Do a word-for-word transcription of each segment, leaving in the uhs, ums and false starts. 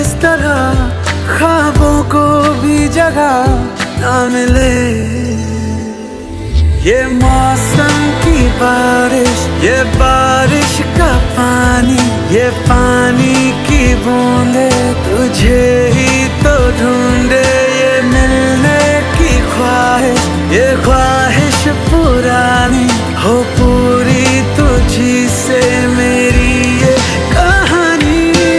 तरह ख्वाबों को भी जगह ना मिले। ये मौसम की बारिश, ये बारिश का पानी, ये पानी की बूंदे तुझे ही तो ढूंढे। ये मिलने की ख्वाहिश, ये ख्वाहिश पुरानी हो पूरी तुझी से मेरी ये कहानी।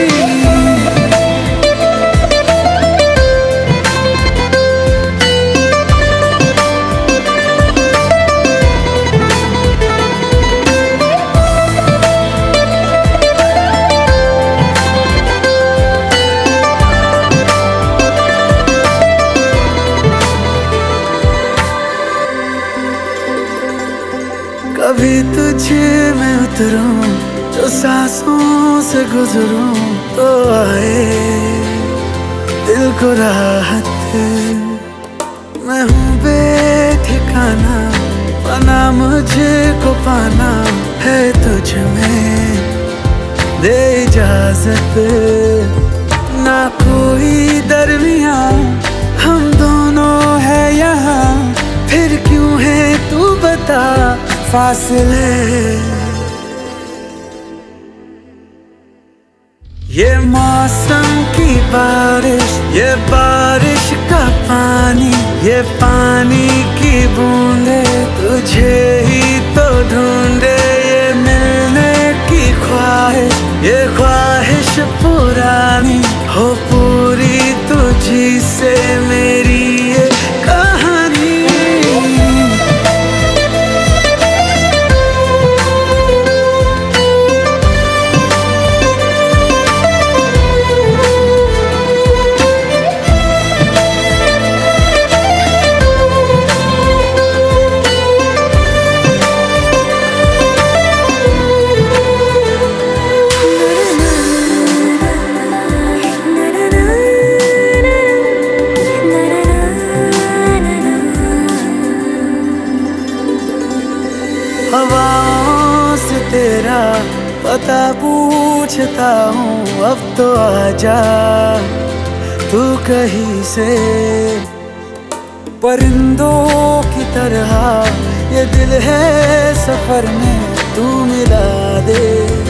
कभी तुझे मैं उतरूं, जो सांसों से गुजरूं तो आए दिल को राहत। मैं हूँ बेठिकाना, पाना मुझे को पाना है तुझ में, दे इजाजत। ना कोई दरमिया हम दोनों है यहाँ, फिर क्यों है तू बता फासले। ये मौसम की बारिश, ये बारिश का पानी, ये पानी की बूंदे तुझे ही तो ढूंढे। ये मिलने की ख्वाहिश, ये ख्वाहिश पुरानी हो पूरी तुझी से मेरी ये कहानी। हवाओं से तेरा पता पूछता हूँ, अब तो आजा तू कहीं से। परिंदों की तरह ये दिल है सफर में, तू मिला दे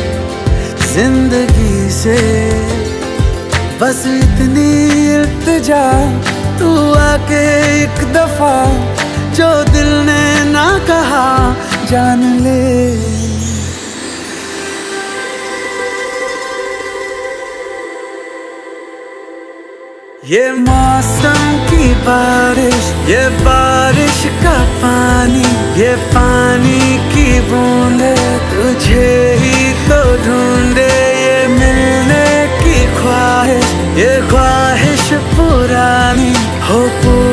जिंदगी से। बस इतनी इल्तिजा तू आके एक दफा, जो दिल ने ना कहा जान ले। ये मौसम की बारिश, ये बारिश का पानी, ये पानी की बूंदे तुझे ही तो ढूंढे। ये मिलने की ख्वाहिश, ये ख्वाहिश पुरानी हो पूरी